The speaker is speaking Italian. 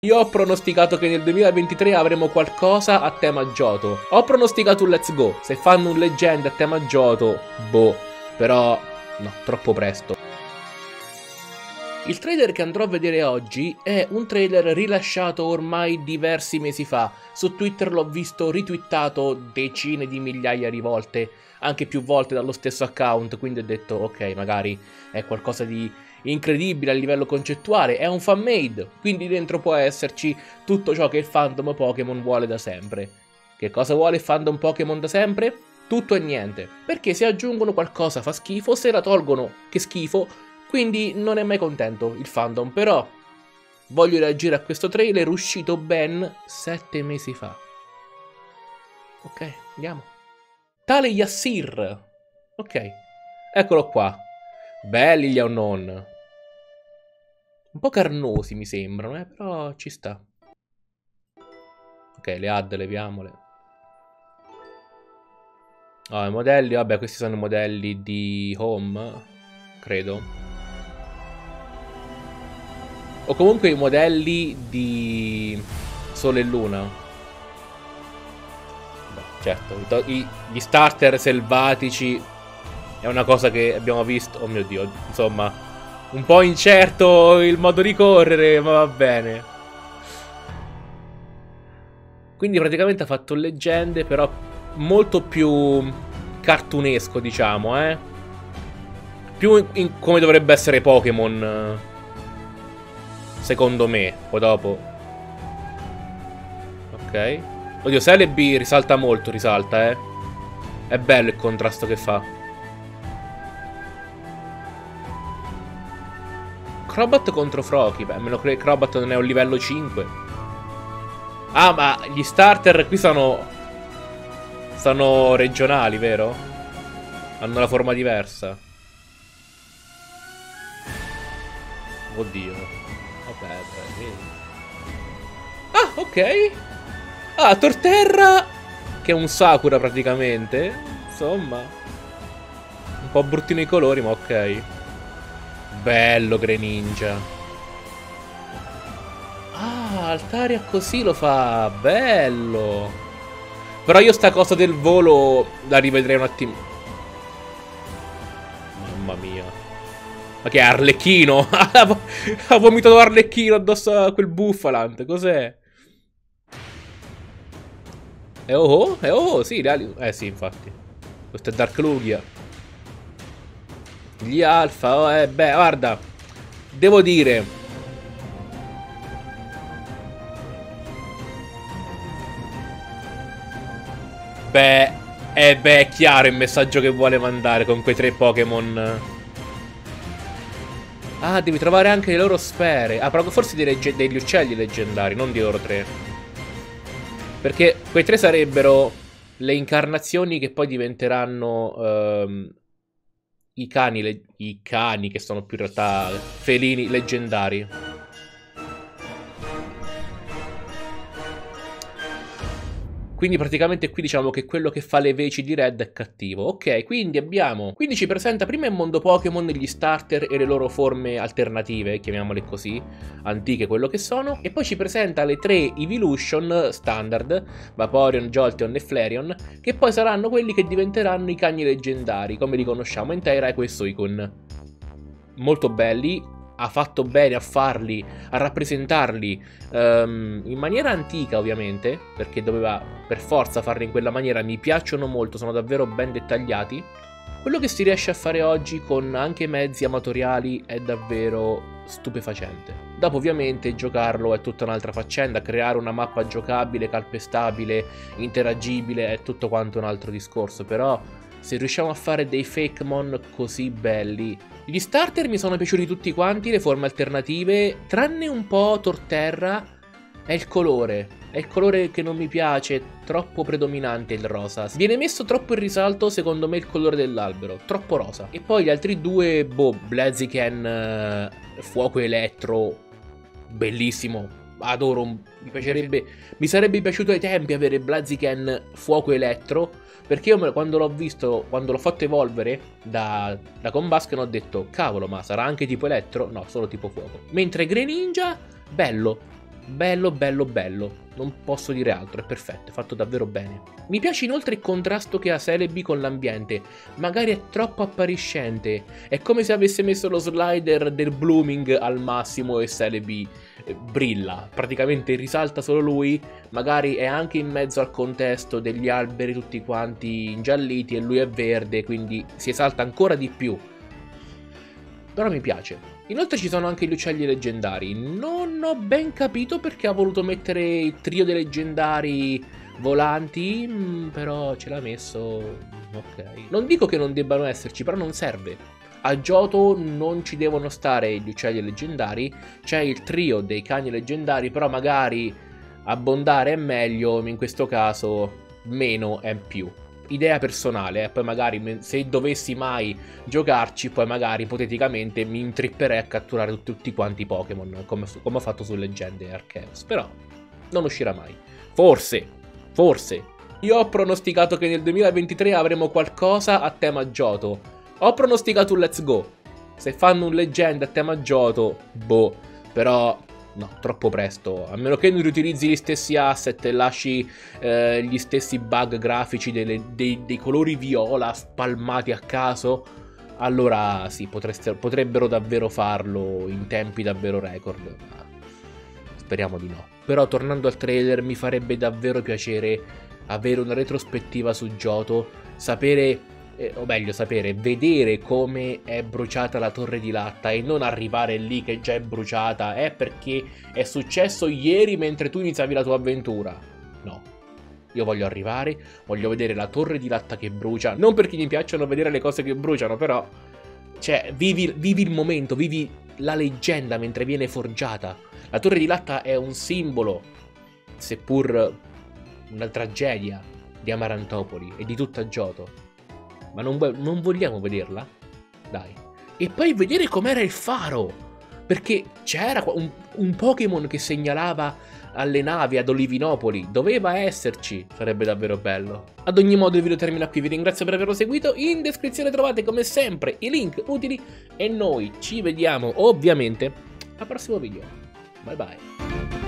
Io ho pronosticato che nel 2023 avremo qualcosa a tema Johto. Ho pronosticato un Let's Go. Se fanno un Legend a tema Johto, boh. Però, no, troppo presto. Il trailer che andrò a vedere oggi è un trailer rilasciato ormai diversi mesi fa. Su Twitter l'ho visto ritwittato decine di migliaia di volte, anche più volte dallo stesso account, quindi ho detto ok, magari è qualcosa di incredibile a livello concettuale, è un fan-made, quindi dentro può esserci tutto ciò che il fandom Pokémon vuole da sempre. Che cosa vuole il fandom Pokémon da sempre? Tutto e niente, perché se aggiungono qualcosa fa schifo, se la tolgono che schifo. Quindi non è mai contento il fandom, però voglio reagire a questo trailer uscito ben 7 mesi fa. Ok, andiamo. Tale Yassir. Ok, eccolo qua. Belli gli Unknown. Un po' carnosi mi sembrano, però ci sta. Ok, le ad leviamole. I modelli, vabbè, questi sono i modelli di Home, credo. O comunque i modelli di Sole e Luna. Beh, certo, gli starter selvatici è una cosa che abbiamo visto. Oh mio Dio, insomma, un po' incerto il modo di correre, ma va bene. Quindi praticamente ha fatto leggende, però molto più cartunesco, diciamo, eh. Più come dovrebbe essere Pokémon, secondo me. Poi dopo. Ok. Oddio, se LB risalta molto, risalta, eh. È bello il contrasto che fa. Crobat contro Froakie. Beh, a meno che Crobat non è un livello 5. Ah, ma gli starter qui sono regionali, vero? Hanno una forma diversa. Oddio. Vabbè, ah, ok. Ah, Torterra, che è un Sakura praticamente. Insomma, un po' bruttino i colori, ma ok. Bello Greninja. Ah, Altaria così lo fa. Bello. Però io sta cosa del volo la rivedrei un attimo. Mamma mia. Ma che è Arlecchino? Ha vomitato Arlecchino addosso a quel Buffalant. Cos'è? Sì, sì, infatti. Questo è Dark Lugia. Gli Alpha, beh, guarda. Devo dire. Beh, è chiaro il messaggio che vuole mandare con quei 3 Pokémon. Ah, devi trovare anche le loro sfere. Ah, però forse degli uccelli leggendari, non di loro 3. Perché quei 3 sarebbero le incarnazioni che poi diventeranno i cani che sono più in realtà felini leggendari. Quindi praticamente qui diciamo che quello che fa le veci di Red è cattivo. Ok, quindi abbiamo. Quindi ci presenta prima il mondo Pokémon, gli starter e le loro forme alternative, chiamiamole così, antiche quello che sono. E poi ci presenta le 3 Evolution standard, Vaporeon, Jolteon e Flareon, che poi saranno quelli che diventeranno i cani leggendari, come li conosciamo in Tera e Suicune. Molto belli. Ha fatto bene a farli, a rappresentarli in maniera antica ovviamente, perché doveva per forza farli in quella maniera. Mi piacciono molto, sono davvero ben dettagliati. Quello che si riesce a fare oggi con anche mezzi amatoriali è davvero stupefacente. Dopo ovviamente giocarlo è tutta un'altra faccenda, creare una mappa giocabile, calpestabile, interagibile è tutto quanto un altro discorso, però se riusciamo a fare dei Fakemon così belli. Gli starter mi sono piaciuti tutti quanti, le forme alternative, tranne un po' Torterra, è il colore. È il colore che non mi piace, troppo predominante il rosa. Viene messo troppo in risalto secondo me il colore dell'albero, troppo rosa. E poi gli altri due, boh, Blaziken, fuoco elettro, bellissimo, adoro, mi sarebbe piaciuto ai tempi avere Blaziken fuoco elettro. Perché io quando l'ho visto, quando l'ho fatto evolvere da Combusken ho detto, cavolo, ma sarà anche tipo elettro? No, solo tipo fuoco. Mentre Greninja, bello. Bello, bello, bello. Non posso dire altro, è perfetto, è fatto davvero bene. Mi piace inoltre il contrasto che ha Celebi con l'ambiente. Magari è troppo appariscente. È come se avesse messo lo slider del blooming al massimo e Celebi brilla. Praticamente risalta solo lui. Magari è anche in mezzo al contesto degli alberi tutti quanti ingialliti e lui è verde, quindi si esalta ancora di più. Però mi piace. Inoltre ci sono anche gli uccelli leggendari. Non ho ben capito perché ha voluto mettere il trio dei leggendari volanti, però ce l'ha messo. Ok. Non dico che non debbano esserci, però non serve. A Johto non ci devono stare gli uccelli leggendari. C'è il trio dei cani leggendari, però magari abbondare è meglio, in questo caso meno è più. Idea personale, poi magari se dovessi mai giocarci, poi magari ipoteticamente mi intripperei a catturare tutti quanti i Pokémon, come ho fatto su Leggende e Arceus, però non uscirà mai. Forse. Io ho pronosticato che nel 2023 avremo qualcosa a tema Johto. Ho pronosticato un Let's Go. Se fanno un Leggenda a tema Johto, boh, però no, troppo presto. A meno che non riutilizzi gli stessi asset e lasci gli stessi bug grafici dei colori viola spalmati a caso, allora sì, potrebbero davvero farlo in tempi davvero record. Ma speriamo di no. Però tornando al trailer, mi farebbe davvero piacere avere una retrospettiva su Johto, sapere... o meglio vedere come è bruciata la torre di latta e non arrivare lì che già è bruciata, perché è successo ieri mentre tu iniziavi la tua avventura. No, io voglio arrivare, voglio vedere la torre di latta che brucia, non perché mi piacciono vedere le cose che bruciano, però cioè vivi il momento, vivi la leggenda mentre viene forgiata. La torre di latta è un simbolo, seppur una tragedia, di Amarantopoli e di tutta Johto. Ma non vogliamo vederla? Dai. E poi vedere com'era il faro. Perché c'era un Pokémon che segnalava alle navi ad Olivinopoli. Doveva esserci. Sarebbe davvero bello. Ad ogni modo il video termina qui. Vi ringrazio per averlo seguito. In descrizione trovate come sempre i link utili. E noi ci vediamo ovviamente al prossimo video. Bye bye.